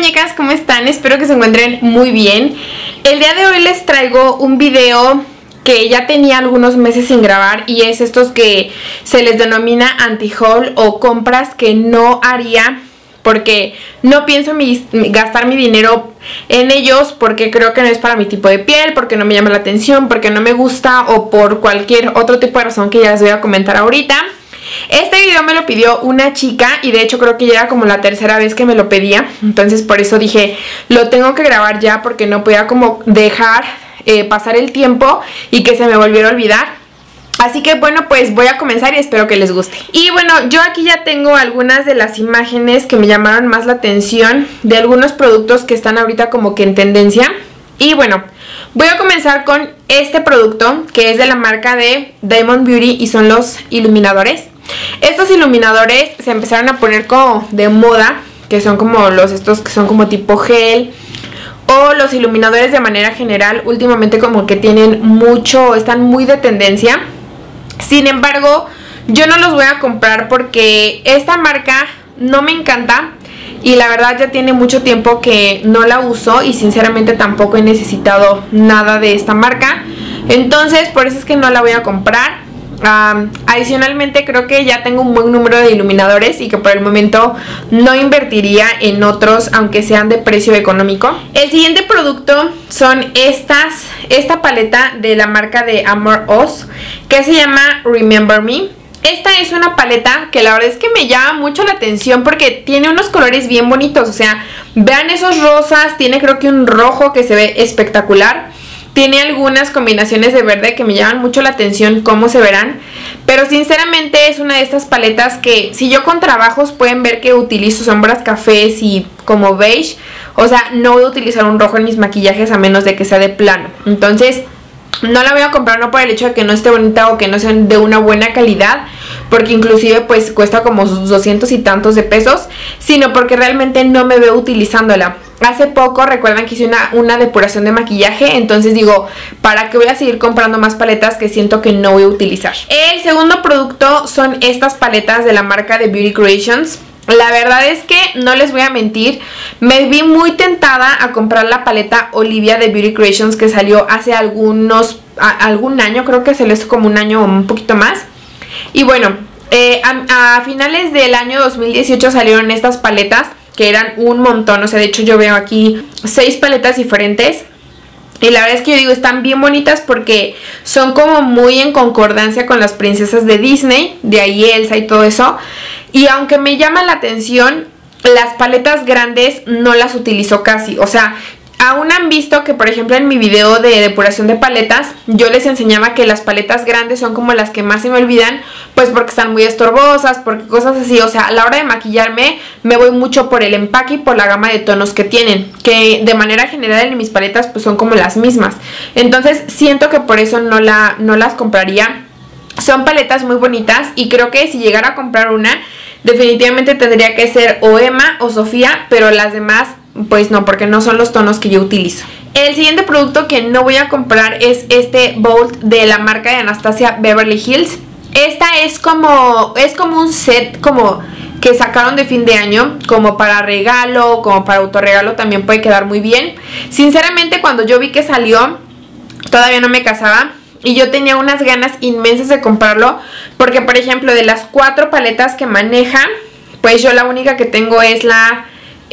muñecas, ¿cómo están? Espero que se encuentren muy bien. El día de hoy les traigo un video que ya tenía algunos meses sin grabar y es estos que se les denomina anti-haul o compras que no haría porque no pienso gastar mi dinero en ellos, porque creo que no es para mi tipo de piel, porque no me llama la atención, porque no me gusta o por cualquier otro tipo de razón que ya les voy a comentar ahorita. Este video me lo pidió una chica y de hecho creo que ya era como la tercera vez que me lo pedía. Entonces por eso dije, lo tengo que grabar ya porque no podía como dejar pasar el tiempo y que se me volviera a olvidar. Así que bueno, pues voy a comenzar y espero que les guste. Y bueno, yo aquí ya tengo algunas de las imágenes que me llamaron más la atención de algunos productos que están ahorita como que en tendencia. Y bueno, voy a comenzar con este producto que es de la marca de Diamond Beauty y son los iluminadores. Estos iluminadores se empezaron a poner como de moda, que son como estos que son como tipo gel, o los iluminadores de manera general últimamente como que tienen mucho, están muy de tendencia. Sin embargo, yo no los voy a comprar porque esta marca no me encanta y la verdad ya tiene mucho tiempo que no la uso y sinceramente tampoco he necesitado nada de esta marca. Entonces por eso es que no la voy a comprar. Adicionalmente creo que ya tengo un buen número de iluminadores y que por el momento no invertiría en otros aunque sean de precio económico. El siguiente producto son esta paleta de la marca de Amor Us que se llama Remember Me. Esta es una paleta que la verdad es que me llama mucho la atención porque tiene unos colores bien bonitos. O sea, vean esos rosas, tiene creo que un rojo que se ve espectacular. Tiene algunas combinaciones de verde que me llaman mucho la atención cómo se verán. Pero sinceramente es una de estas paletas que si yo con trabajos pueden ver que utilizo sombras cafés y como beige. O sea, no voy a utilizar un rojo en mis maquillajes a menos de que sea de plano. Entonces no la voy a comprar no por el hecho de que no esté bonita o que no sea de una buena calidad, porque inclusive pues cuesta como sus 200 y tantos de pesos, sino porque realmente no me veo utilizándola. Hace poco recuerdan que hice una depuración de maquillaje, entonces digo, ¿para qué voy a seguir comprando más paletas que siento que no voy a utilizar? El segundo producto son estas paletas de la marca de Beauty Creations. La verdad es que no les voy a mentir, me vi muy tentada a comprar la paleta Olivia de Beauty Creations que salió hace algún año, creo que se les como un año o un poquito más. Y bueno, a finales del año 2018 salieron estas paletas que eran un montón, o sea, de hecho yo veo aquí 6 paletas diferentes. Y la verdad es que yo digo, están bien bonitas porque son como muy en concordancia con las princesas de Disney, de ahí Elsa y todo eso. Y aunque me llama la atención, las paletas grandes no las utilizo casi. O sea, aún han visto que por ejemplo en mi video de depuración de paletas yo les enseñaba que las paletas grandes son como las que más se me olvidan, pues porque están muy estorbosas, porque cosas así. O sea, a la hora de maquillarme me voy mucho por el empaque y por la gama de tonos que tienen, que de manera general en mis paletas pues son como las mismas. Entonces siento que por eso no las compraría. Son paletas muy bonitas y creo que si llegara a comprar una definitivamente tendría que ser o Emma o Sofía, pero las demás pues no, porque no son los tonos que yo utilizo. El siguiente producto que no voy a comprar es este Bold de la marca de Anastasia Beverly Hills. Esta es como un set como que sacaron de fin de año, como para regalo, como para autorregalo, también puede quedar muy bien. Sinceramente cuando yo vi que salió todavía no me casaba y yo tenía unas ganas inmensas de comprarlo, porque por ejemplo de las 4 paletas que maneja, pues yo la única que tengo es la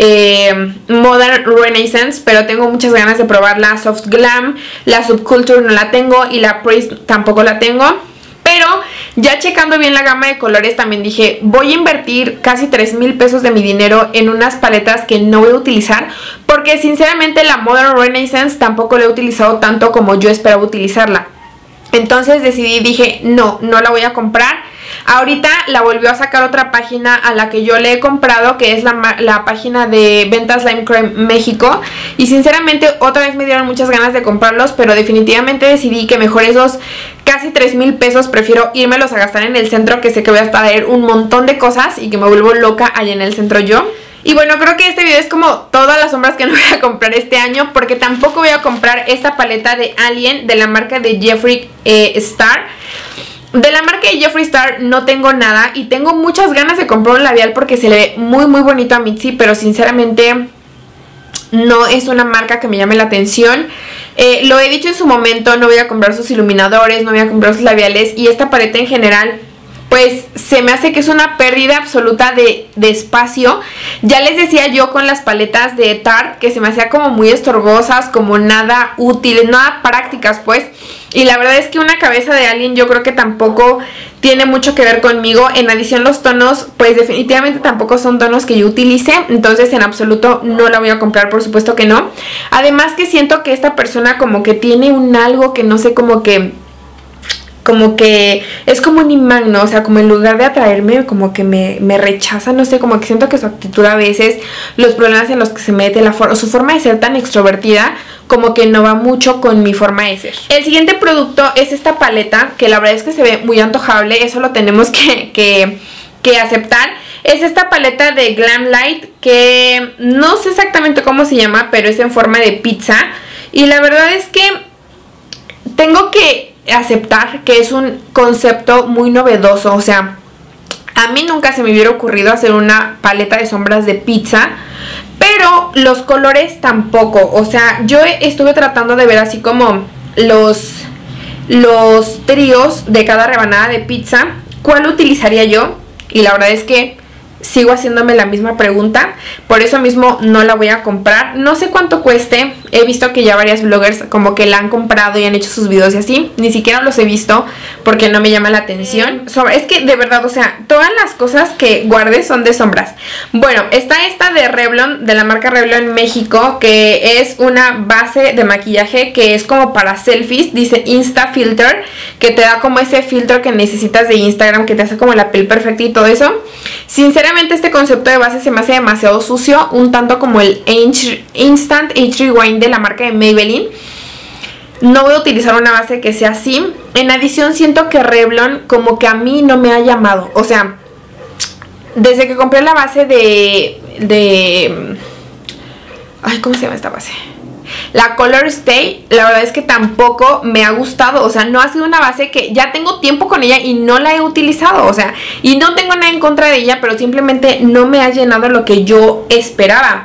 Modern Renaissance, pero tengo muchas ganas de probar la Soft Glam. La Subculture no la tengo y la Praise tampoco la tengo. Pero ya checando bien la gama de colores también dije, voy a invertir casi 3,000 pesos de mi dinero en unas paletas que no voy a utilizar, porque sinceramente la Modern Renaissance tampoco la he utilizado tanto como yo esperaba utilizarla. Entonces dije, no la voy a comprar. Ahorita la volvió a sacar otra página a la que yo le he comprado, que es la página de Ventas Slime Creme México. Y sinceramente otra vez me dieron muchas ganas de comprarlos, pero definitivamente decidí que mejor esos casi 3,000 pesos prefiero írmelos a gastar en el centro, que sé que voy a traer un montón de cosas y que me vuelvo loca allá en el centro yo. Y bueno, creo que este video es como todas las sombras que no voy a comprar este año, porque tampoco voy a comprar esta paleta de Alien de la marca de Jeffree Star. De la marca de Jeffree Star no tengo nada y tengo muchas ganas de comprar un labial porque se le ve muy muy bonito a Mitzi, pero sinceramente no es una marca que me llame la atención. Lo he dicho en su momento, no voy a comprar sus iluminadores, no voy a comprar sus labiales, y esta paleta en general pues se me hace que es una pérdida absoluta de espacio. Ya les decía yo con las paletas de Tarte que se me hacía como muy estorbosas, como nada útiles, nada prácticas pues. Y la verdad es que una cabeza de alguien yo creo que tampoco tiene mucho que ver conmigo. En adición los tonos pues definitivamente tampoco son tonos que yo utilice, entonces en absoluto no la voy a comprar, por supuesto que no. Además que siento que esta persona como que tiene un algo que no sé, como que es como un imán, ¿no? O sea, como en lugar de atraerme, como que me rechaza, no sé, como que siento que su actitud a veces, los problemas en los que se mete, su forma de ser tan extrovertida, como que no va mucho con mi forma de ser. El siguiente producto es esta paleta, que la verdad es que se ve muy antojable, eso lo tenemos que aceptar. Es esta paleta de Glam Light, que no sé exactamente cómo se llama, pero es en forma de pizza. Y la verdad es que tengo que aceptar que es un concepto muy novedoso. O sea, a mí nunca se me hubiera ocurrido hacer una paleta de sombras de pizza, pero los colores tampoco. O sea, yo estuve tratando de ver así como los tríos de cada rebanada de pizza, cuál utilizaría yo, y la verdad es que sigo haciéndome la misma pregunta, por eso mismo no la voy a comprar. No sé cuánto cueste, he visto que ya varias bloggers como que la han comprado y han hecho sus videos y así, ni siquiera los he visto porque no me llama la atención. Es que de verdad, o sea, todas las cosas que guardé son de sombras. Bueno, está esta de Revlon, de la marca Revlon México, que es una base de maquillaje que es como para selfies, dice Insta Filter, que te da como ese filtro que necesitas de Instagram, que te hace como la piel perfecta y todo eso. Sinceramente este concepto de base se me hace demasiado sucio, un tanto como el Instant Age Rewind de la marca de Maybelline. No voy a utilizar una base que sea así. En adición siento que Revlon como que a mí no me ha llamado. O sea, desde que compré la base ay, ¿cómo se llama esta base? La Color Stay, la verdad es que tampoco me ha gustado. O sea, no ha sido una base que ya tengo tiempo con ella y no la he utilizado. O sea, y no tengo nada en contra de ella, pero simplemente no me ha llenado lo que yo esperaba.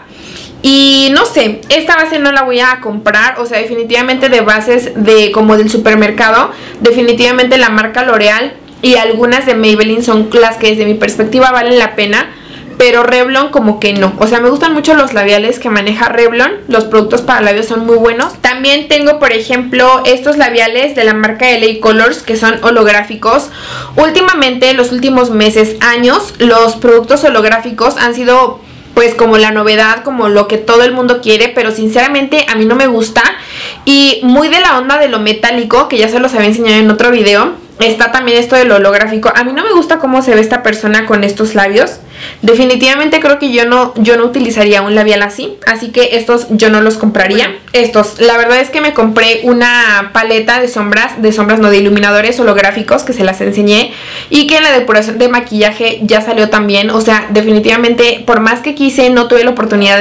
Y no sé, esta base no la voy a comprar. O sea, definitivamente de bases como del supermercado, definitivamente la marca L'Oreal y algunas de Maybelline son las que desde mi perspectiva valen la pena, pero Revlon como que no. O sea, me gustan mucho los labiales que maneja Revlon. Los productos para labios son muy buenos. También tengo, por ejemplo, estos labiales de la marca LA Colors, que son holográficos. Últimamente, los últimos meses, años, los productos holográficos han sido pues como la novedad, como lo que todo el mundo quiere, pero sinceramente a mí no me gusta. Y muy de la onda de lo metálico, que ya se los había enseñado en otro video, está también esto del holográfico. A mí no me gusta cómo se ve esta persona con estos labios. Definitivamente creo que yo no utilizaría un labial así, así que estos yo no los compraría. Bueno, estos, la verdad es que me compré una paleta de sombras no, de iluminadores holográficos, que se las enseñé, y que en la depuración de maquillaje ya salió también. O sea, definitivamente por más que quise, no tuve la oportunidad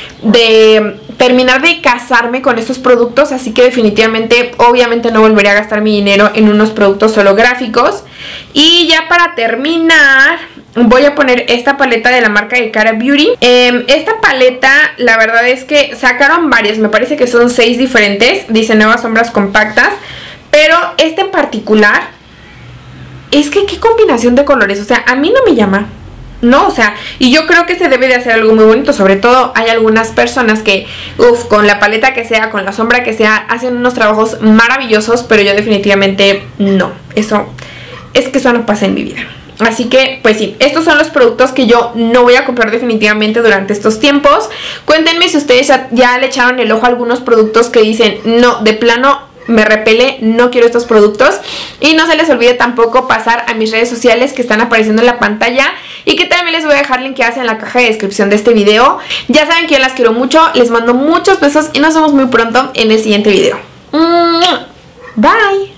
de terminar de casarme con estos productos, así que definitivamente, obviamente no volveré a gastar mi dinero en unos productos holográficos. Y ya para terminar, voy a poner esta paleta de la marca de Cara Beauty. Esta paleta, la verdad es que sacaron varias, me parece que son 6 diferentes, dice nuevas sombras compactas, pero esta en particular, es que qué combinación de colores, o sea, a mí no me llama. No, o sea, y yo creo que se debe de hacer algo muy bonito. Sobre todo hay algunas personas que, con la paleta que sea, con la sombra que sea, hacen unos trabajos maravillosos, pero yo definitivamente no. Eso no pasa en mi vida. Así que, pues sí, estos son los productos que yo no voy a comprar definitivamente durante estos tiempos. Cuéntenme si ustedes ya le echaron el ojo a algunos productos que dicen, no, de plano me repele, no quiero estos productos. Y no se les olvide tampoco pasar a mis redes sociales que están apareciendo en la pantalla y que también les voy a dejar linkeadas en la caja de descripción de este video. Ya saben que yo las quiero mucho, les mando muchos besos y nos vemos muy pronto en el siguiente video. Bye.